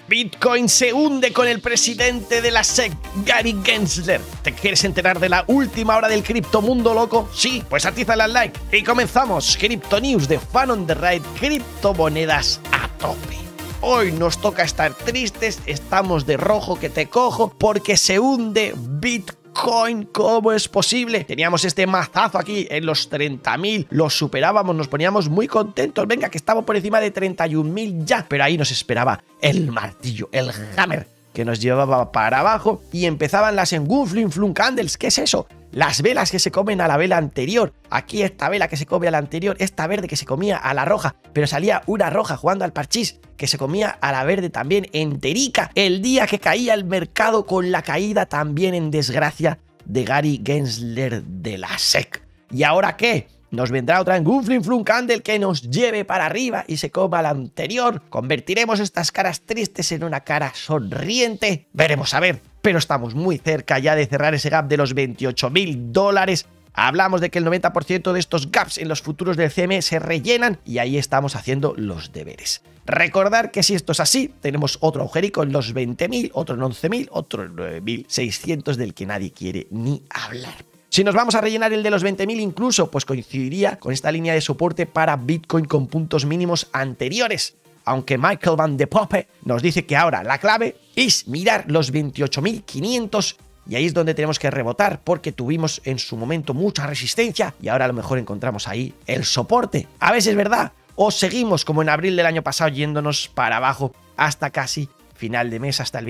Bitcoin se hunde con el presidente de la SEC, Gary Gensler. ¿Te quieres enterar de la última hora del criptomundo, loco? Sí, pues atízale al like. Y comenzamos. Crypto News de Fan on the Ride, criptomonedas a tope. Hoy nos toca estar tristes, estamos de rojo que te cojo porque se hunde Bitcoin. ¿Cómo es posible? Teníamos este mazazo aquí en los 30.000, lo superábamos, nos poníamos muy contentos. Venga, que estamos por encima de 31.000 ya, pero ahí nos esperaba el martillo, el hammer, que nos llevaba para abajo y empezaban las engulfing flum candles. ¿Qué es eso? Las velas que se comen a la vela anterior. Aquí esta vela que se come a la anterior, esta verde que se comía a la roja, pero salía una roja jugando al parchís que se comía a la verde también enterica. El día que caía el mercado con la caída también en desgracia de Gary Gensler de la SEC. ¿Y ahora qué? Nos vendrá otra engulfing flum candle que nos lleve para arriba y se coma la anterior. ¿Convertiremos estas caras tristes en una cara sonriente? Veremos a ver. Pero estamos muy cerca ya de cerrar ese gap de los $28.000. Hablamos de que el 90% de estos gaps en los futuros del CME se rellenan y ahí estamos haciendo los deberes. Recordar que si esto es así, tenemos otro agujerico en los 20.000, otro en 11.000, otro en 9.600 del que nadie quiere ni hablar. Si nos vamos a rellenar el de los 20.000 incluso, pues coincidiría con esta línea de soporte para Bitcoin con puntos mínimos anteriores. Aunque Michael Van de Poppe nos dice que ahora la clave es mirar los 28.500 y ahí es donde tenemos que rebotar porque tuvimos en su momento mucha resistencia y ahora a lo mejor encontramos ahí el soporte. A veces es verdad, o seguimos como en abril del año pasado yéndonos para abajo hasta casi final de mes, hasta el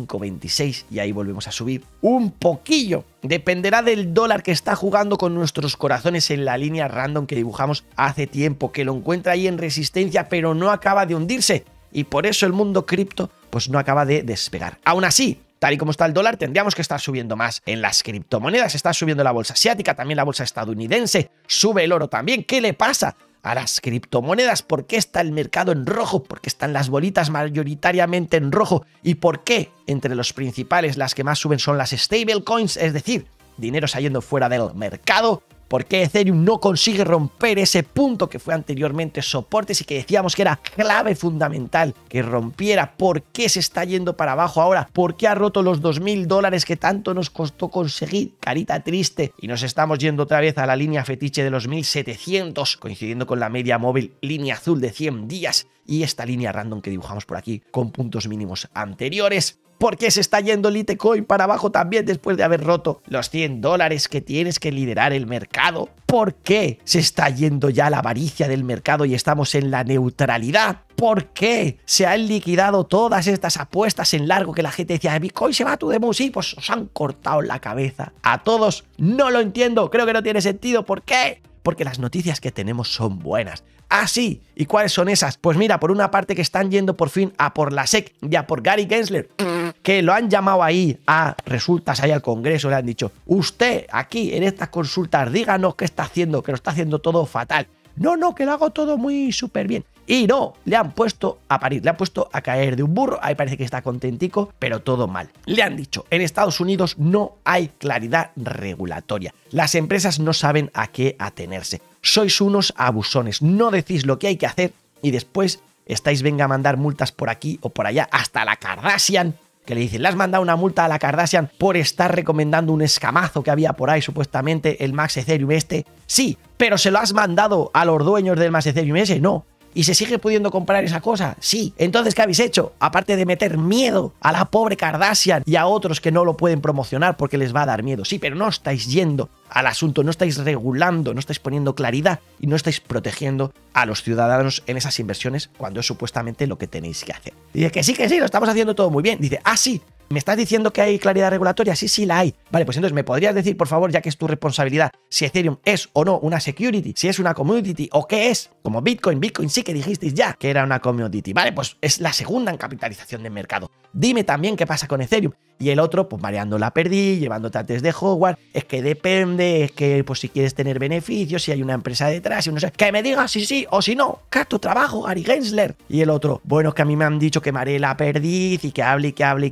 25-26 y ahí volvemos a subir un poquillo. Dependerá del dólar que está jugando con nuestros corazones en la línea random que dibujamos hace tiempo, que lo encuentra ahí en resistencia pero no acaba de hundirse y por eso el mundo cripto pues no acaba de despegar. Aún así, tal y como está el dólar, tendríamos que estar subiendo más en las criptomonedas. Está subiendo la bolsa asiática, también la bolsa estadounidense, sube el oro también. ¿Qué le pasa a las criptomonedas? ¿Por qué está el mercado en rojo? ¿Por qué están las bolitas mayoritariamente en rojo? ¿Y por qué entre los principales las que más suben son las stablecoins? Es decir, dinero saliendo fuera del mercado. ¿Por qué Ethereum no consigue romper ese punto que fue anteriormente soportes y que decíamos que era clave fundamental que rompiera? ¿Por qué se está yendo para abajo ahora? ¿Por qué ha roto los $2.000 que tanto nos costó conseguir? Carita triste. Y nos estamos yendo otra vez a la línea fetiche de los 1.700, coincidiendo con la media móvil línea azul de 100 días y esta línea random que dibujamos por aquí con puntos mínimos anteriores. ¿Por qué se está yendo Litecoin para abajo también después de haber roto los $100 que tienes que liderar el mercado? ¿Por qué se está yendo ya la avaricia del mercado y estamos en la neutralidad? ¿Por qué se han liquidado todas estas apuestas en largo que la gente decía Bitcoin se va to the moon? Sí, pues os han cortado la cabeza a todos. No lo entiendo, creo que no tiene sentido. ¿Por qué? Porque las noticias que tenemos son buenas. Ah, sí. ¿Y cuáles son esas? Pues mira, por una parte que están yendo por fin a por la SEC y a por Gary Gensler, que lo han llamado ahí a resultas ahí al Congreso, le han dicho, usted aquí en estas consultas díganos qué está haciendo, que lo está haciendo todo fatal. No, que lo hago todo muy súper bien. Y no, le han puesto a parir, le han puesto a caer de un burro, ahí parece que está contentico, pero todo mal. Le han dicho, en Estados Unidos no hay claridad regulatoria, las empresas no saben a qué atenerse, sois unos abusones, no decís lo que hay que hacer y después estáis venga a mandar multas por aquí o por allá, hasta la Kardashian, que le dicen, le has mandado una multa a la Kardashian por estar recomendando un escamazo que había por ahí, supuestamente el Max Ethereum este. Sí, pero ¿se lo has mandado a los dueños del Max Ethereum ese? No. ¿Y se sigue pudiendo comprar esa cosa? Sí. Entonces, ¿qué habéis hecho? Aparte de meter miedo a la pobre Kardashian y a otros que no lo pueden promocionar porque les va a dar miedo. Sí, pero no estáis yendo al asunto, no estáis regulando, no estáis poniendo claridad y no estáis protegiendo a los ciudadanos en esas inversiones cuando es supuestamente lo que tenéis que hacer. Dice que sí, lo estamos haciendo todo muy bien. Dice, sí. ¿Me estás diciendo que hay claridad regulatoria? Sí, la hay. Vale, pues entonces, ¿me podrías decir, por favor, ya que es tu responsabilidad, si Ethereum es o no una security, si es una commodity o qué es? Como Bitcoin sí que dijisteis ya que era una commodity. Vale, pues es la segunda en capitalización de mercado. Dime también qué pasa con Ethereum. Y el otro, pues mareando la perdí, llevándote antes de Howard, es que depende, es que pues si quieres tener beneficios, si hay una empresa detrás, y no sé, que me digas si sí o si no, que es tu trabajo, Gary Gensler. Y el otro, bueno, es que a mí me han dicho que mareé la perdiz y que hable sin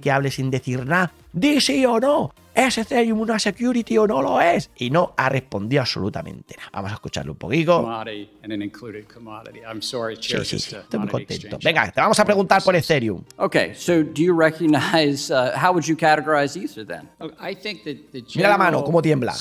sin decir nada. Di sí o no. ¿Es Ethereum una security o no lo es? Y no ha respondido absolutamente nada. Vamos a escucharlo un poquito. Sí, estoy muy contento. Venga, te vamos a preguntar por Ethereum. Okay, so do you recognize, how would you categorize Ether then? Mira la mano, cómo tiembla.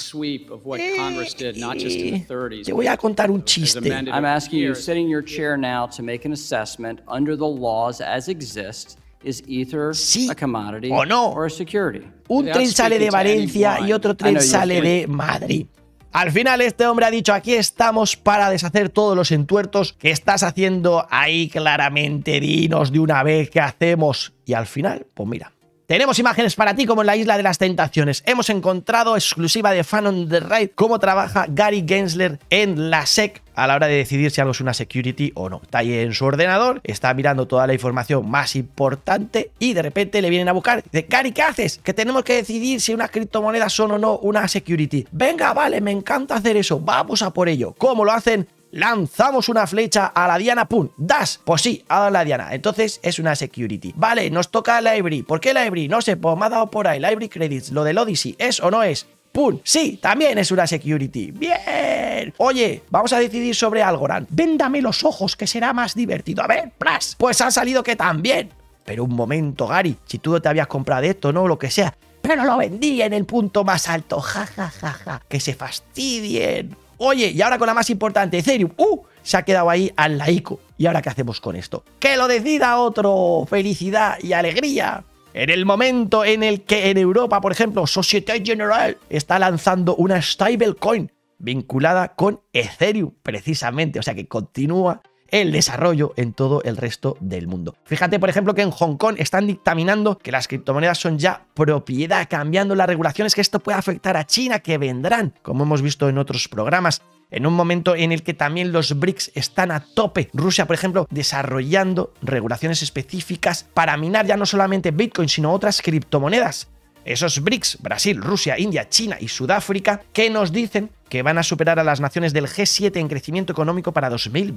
Te voy a contar un chiste. I'm asking you, sitting in your chair now, to make an assessment under the laws as exist. Is Ether sí a commodity o no. or a security? Un tren sale de Valencia y otro tren sale de Madrid. Al final este hombre ha dicho, aquí estamos para deshacer todos los entuertos que estás haciendo ahí claramente, dinos de una vez qué hacemos. Y al final, pues mira, tenemos imágenes para ti como en la Isla de las Tentaciones. Hemos encontrado exclusiva de Fan on the Ride cómo trabaja Gary Gensler en la SEC a la hora de decidir si algo es una security o no. Está ahí en su ordenador, está mirando toda la información más importante y de repente le vienen a buscar. Dice, Gary, ¿qué haces? Que tenemos que decidir si unas criptomonedas son o no una security. Venga, vale, me encanta hacer eso. Vamos a por ello. ¿Cómo lo hacen? Lanzamos una flecha a la diana, ¡pum! ¡Das! Pues sí, ha dado la diana. Entonces es una security. Vale, nos toca Library. ¿Por qué Library? No sé, pues me ha dado por ahí. Library Credits, lo del Odyssey. ¿Es o no es? ¡Pum! Sí, también es una security. ¡Bien! Oye, vamos a decidir sobre Algorand. Véndame los ojos, que será más divertido. A ver, ¡plas! Pues ha salido que también. Pero un momento, Gary. Si tú no te habías comprado esto, ¿no? Lo que sea. Pero lo vendí en el punto más alto. Ja, ja, ja, ja. Que se fastidien. Oye, y ahora con la más importante, Ethereum, se ha quedado ahí al laico. ¿Y ahora qué hacemos con esto? ¡Que lo decida otro! ¡Felicidad y alegría! En el momento en el que en Europa, por ejemplo, Société Générale está lanzando una stablecoin vinculada con Ethereum, precisamente. O sea que continúa el desarrollo en todo el resto del mundo. Fíjate, por ejemplo, que en Hong Kong están dictaminando que las criptomonedas son ya propiedad, cambiando las regulaciones, que esto puede afectar a China, que vendrán, como hemos visto en otros programas. En un momento en el que también los BRICS están a tope. Rusia, por ejemplo, desarrollando regulaciones específicas para minar ya no solamente Bitcoin, sino otras criptomonedas. Esos BRICS, Brasil, Rusia, India, China y Sudáfrica, que nos dicen que van a superar a las naciones del G7 en crecimiento económico para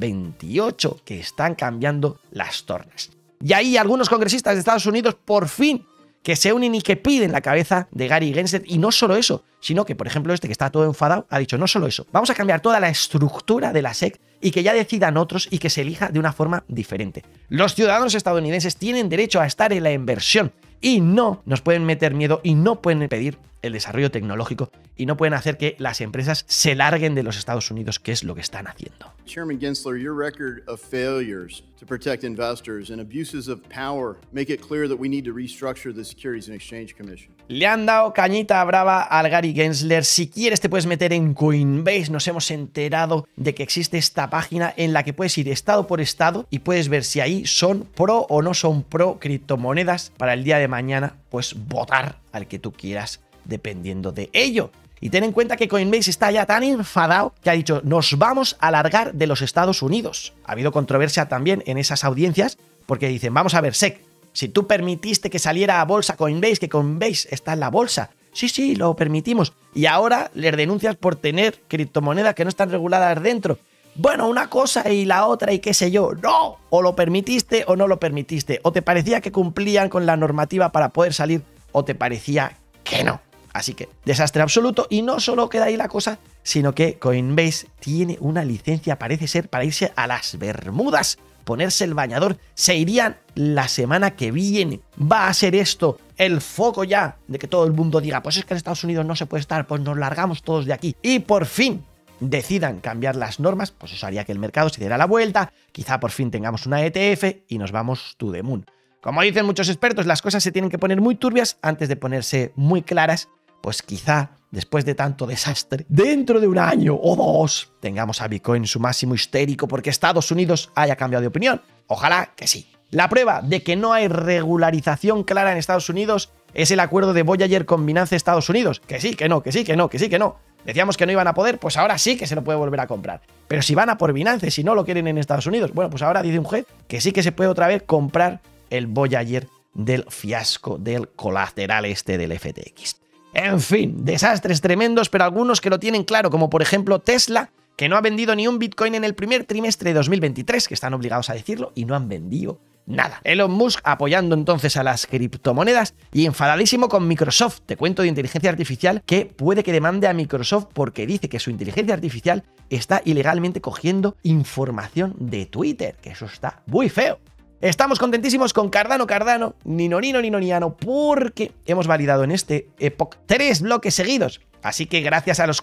2028, que están cambiando las tornas. Y ahí algunos congresistas de Estados Unidos por fin que se unen y que piden la cabeza de Gary Gensler. Y no solo eso, sino que, por ejemplo, este que está todo enfadado ha dicho, no solo eso, vamos a cambiar toda la estructura de la SEC y que ya decidan otros y que se elija de una forma diferente. Los ciudadanos estadounidenses tienen derecho a estar en la inversión y no nos pueden meter miedo y no pueden impedir el desarrollo tecnológico y no pueden hacer que las empresas se larguen de los Estados Unidos, que es lo que están haciendo. Chairman Gensler, your record of failures to protect investors and abuses of power make it clear that we need to restructure the Securities and Exchange Commission. Le han dado cañita brava al Gary Gensler. Si quieres te puedes meter en Coinbase. Nos hemos enterado de que existe esta página en la que puedes ir estado por estado y puedes ver si ahí son pro o no son pro criptomonedas para el día de mañana, pues votar al que tú quieras dependiendo de ello. Y ten en cuenta que Coinbase está ya tan enfadado que ha dicho, nos vamos a largar de los Estados Unidos. Ha habido controversia también en esas audiencias porque dicen, vamos a ver, SEC, si tú permitiste que saliera a bolsa Coinbase, que Coinbase está en la bolsa, sí, lo permitimos, y ahora les denuncias por tener criptomonedas que no están reguladas dentro. Bueno, una cosa y la otra y qué sé yo, no, o lo permitiste o no lo permitiste, o te parecía que cumplían con la normativa para poder salir, o te parecía que no. Así que desastre absoluto, y no solo queda ahí la cosa, sino que Coinbase tiene una licencia, parece ser, para irse a las Bermudas, ponerse el bañador. Se irían la semana que viene. Va a ser esto el foco ya de que todo el mundo diga, pues es que en Estados Unidos no se puede estar, pues nos largamos todos de aquí. Y por fin decidan cambiar las normas, pues eso haría que el mercado se diera la vuelta, quizá por fin tengamos una ETF y nos vamos to the moon. Como dicen muchos expertos, las cosas se tienen que poner muy turbias antes de ponerse muy claras. Pues quizá, después de tanto desastre, dentro de un año o dos, tengamos a Bitcoin en su máximo histérico porque Estados Unidos haya cambiado de opinión. Ojalá que sí. La prueba de que no hay regularización clara en Estados Unidos es el acuerdo de Voyager con Binance Estados Unidos. Que sí, que no, que sí, que no, que sí, que no. Decíamos que no iban a poder, pues ahora sí que se lo puede volver a comprar. Pero si van a por Binance, si no lo quieren en Estados Unidos, bueno, pues ahora dice un juez que sí que se puede otra vez comprar el Voyager del fiasco del colateral este del FTX. En fin, desastres tremendos, pero algunos que lo tienen claro, como por ejemplo Tesla, que no ha vendido ni un Bitcoin en el primer trimestre de 2023, que están obligados a decirlo, y no han vendido nada. Elon Musk apoyando entonces a las criptomonedas y enfadadísimo con Microsoft. Te cuento de inteligencia artificial que puede que demande a Microsoft porque dice que su inteligencia artificial está ilegalmente cogiendo información de Twitter, que eso está muy feo. Estamos contentísimos con Cardano, Ninoniano, porque hemos validado en este Epoch 3 bloques seguidos. Así que gracias a los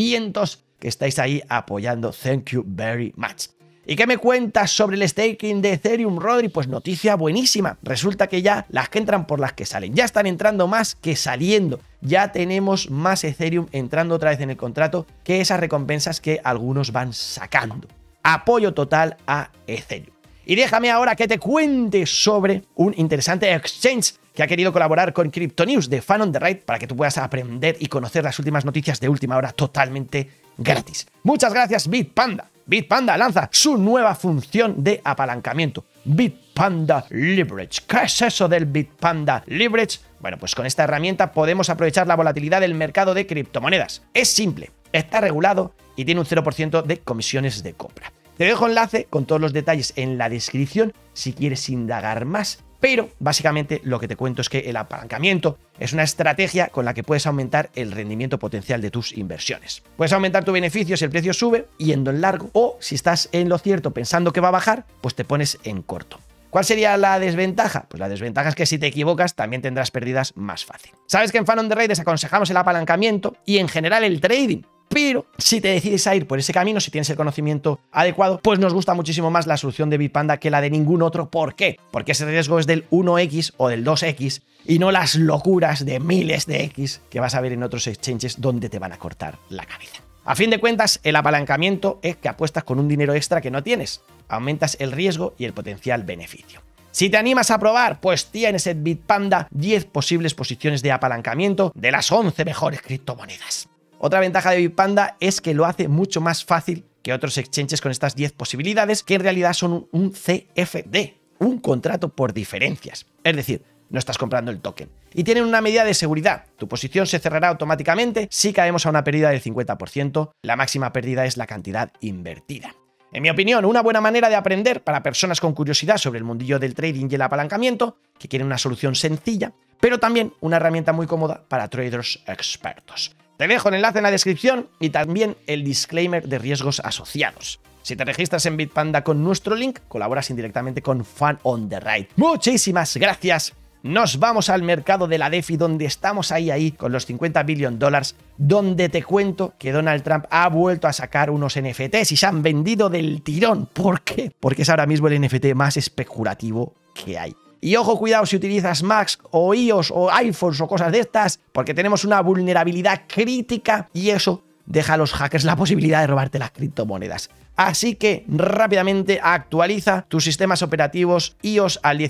400 que estáis ahí apoyando, thank you very much. ¿Y qué me cuentas sobre el staking de Ethereum, Rodri? Pues noticia buenísima. Resulta que ya las que entran por las que salen. Ya están entrando más que saliendo. Ya tenemos más Ethereum entrando otra vez en el contrato que esas recompensas que algunos van sacando. Apoyo total a Ethereum. Y déjame ahora que te cuente sobre un interesante exchange que ha querido colaborar con Crypto News de Fan on the Ride para que tú puedas aprender y conocer las últimas noticias de última hora totalmente gratis. Muchas gracias, Bitpanda. Bitpanda lanza su nueva función de apalancamiento, Bitpanda Leverage. ¿Qué es eso del Bitpanda Leverage? Bueno, pues con esta herramienta podemos aprovechar la volatilidad del mercado de criptomonedas. Es simple, está regulado y tiene un 0% de comisiones de compra. Te dejo enlace con todos los detalles en la descripción si quieres indagar más, pero básicamente lo que te cuento es que el apalancamiento es una estrategia con la que puedes aumentar el rendimiento potencial de tus inversiones. Puedes aumentar tu beneficio si el precio sube, yendo en largo, o si estás en lo cierto pensando que va a bajar, pues te pones en corto. ¿Cuál sería la desventaja? Pues la desventaja es que si te equivocas también tendrás pérdidas más fácil. Sabes que en Fan on the Ride desaconsejamos el apalancamiento y en general el trading. Pero si te decides a ir por ese camino, si tienes el conocimiento adecuado, pues nos gusta muchísimo más la solución de Bitpanda que la de ningún otro. ¿Por qué? Porque ese riesgo es del 1x o del 2x y no las locuras de miles de x que vas a ver en otros exchanges donde te van a cortar la cabeza. A fin de cuentas, el apalancamiento es que apuestas con un dinero extra que no tienes. Aumentas el riesgo y el potencial beneficio. Si te animas a probar, pues tienes en Bitpanda 10 posibles posiciones de apalancamiento de las 11 mejores criptomonedas. Otra ventaja de Bitpanda es que lo hace mucho más fácil que otros exchanges con estas 10 posibilidades, que en realidad son un CFD, un contrato por diferencias. Es decir, no estás comprando el token. Y tienen una medida de seguridad. Tu posición se cerrará automáticamente si caemos a una pérdida del 50%. La máxima pérdida es la cantidad invertida. En mi opinión, una buena manera de aprender para personas con curiosidad sobre el mundillo del trading y el apalancamiento, que quieren una solución sencilla, pero también una herramienta muy cómoda para traders expertos. Te dejo el enlace en la descripción y también el disclaimer de riesgos asociados. Si te registras en Bitpanda con nuestro link, colaboras indirectamente con Fan on the Ride. Muchísimas gracias. Nos vamos al mercado de la DeFi, donde estamos ahí con los 50 billion dólares, donde te cuento que Donald Trump ha vuelto a sacar unos NFTs y se han vendido del tirón. ¿Por qué? Porque es ahora mismo el NFT más especulativo que hay. Y ojo, cuidado si utilizas Macs o iOS o iPhones o cosas de estas, porque tenemos una vulnerabilidad crítica y eso deja a los hackers la posibilidad de robarte las criptomonedas. Así que rápidamente actualiza tus sistemas operativos iOS al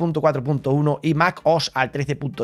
16.4.1 y macOS al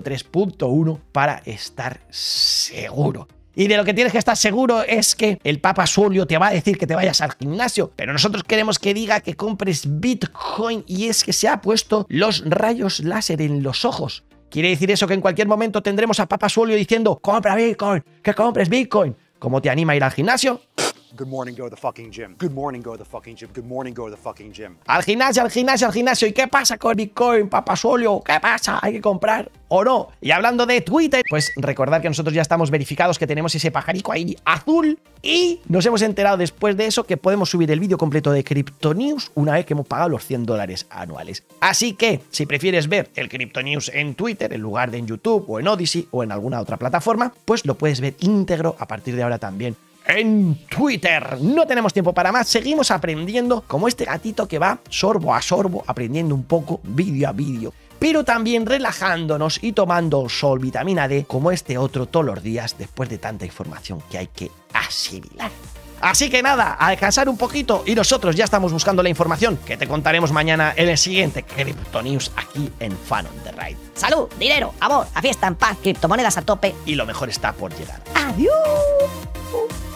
13.3.1 para estar seguro. Y de lo que tienes que estar seguro es que el Papa Swolio te va a decir que te vayas al gimnasio, pero nosotros queremos que diga que compres Bitcoin, y es que se ha puesto los rayos láser en los ojos. Quiere decir eso que en cualquier momento tendremos a Papa Swolio diciendo compra Bitcoin, que compres Bitcoin. ¿Cómo te anima a ir al gimnasio? Good morning, go to the fucking gym. Good morning, go to the fucking gym. Good morning, go to the fucking gym. Al gimnasio. ¿Y qué pasa con Bitcoin, Papa Swolio? ¿Qué pasa? ¿Hay que comprar o no? Y hablando de Twitter, pues recordad que nosotros ya estamos verificados, que tenemos ese pajarico ahí azul, y nos hemos enterado después de eso que podemos subir el vídeo completo de Crypto News una vez que hemos pagado los $100 anuales. Así que, si prefieres ver el Crypto News en Twitter en lugar de en YouTube o en Odyssey o en alguna otra plataforma, pues lo puedes ver íntegro a partir de ahora también en Twitter. No tenemos tiempo para más, seguimos aprendiendo como este gatito que va sorbo a sorbo, aprendiendo un poco vídeo a vídeo, pero también relajándonos y tomando sol, vitamina D, como este otro todos los días después de tanta información que hay que asimilar. Así que nada, a descansar un poquito, y nosotros ya estamos buscando la información que te contaremos mañana en el siguiente Crypto News aquí en Fan on the Ride. Salud, dinero, amor, la fiesta en paz, criptomonedas a tope. Y lo mejor está por llegar. ¡Adiós!